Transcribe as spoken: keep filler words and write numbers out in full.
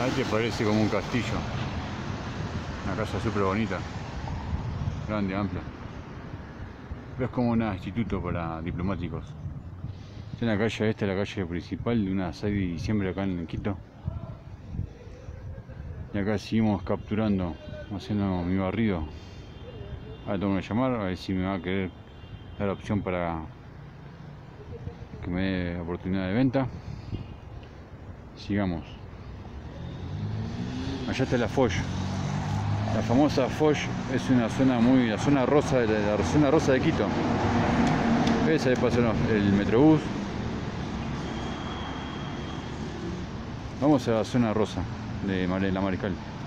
Ahí te parece como un castillo. Una casa súper bonita. Grande, amplia. Pero es como un instituto para diplomáticos. Esta es la calle, esta es la calle principal de una seis de diciembre acá en Quito. Y acá seguimos capturando, haciendo mi barrido. Ahora tengo que llamar a ver si me va a querer dar opción para que me dé oportunidad de venta. Sigamos. Allá está la Foch. La famosa Foch es una zona muy, la zona rosa de la, la zona rosa de Quito. ¿Ves? Ahí pasa el metrobús. Vamos a la zona rosa de la Mariscal.